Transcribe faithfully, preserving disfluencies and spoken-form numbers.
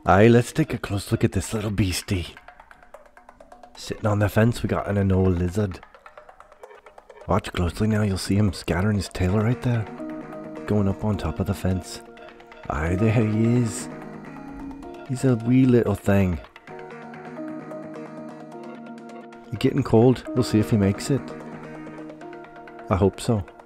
Aye, let's take a close look at this little beastie. Sitting on the fence, we got an Anole Lizard. Watch closely now, you'll see him scattering his tail right there. Going up on top of the fence. Aye, there he is. He's a wee little thing. He's getting cold. We'll see if he makes it. I hope so.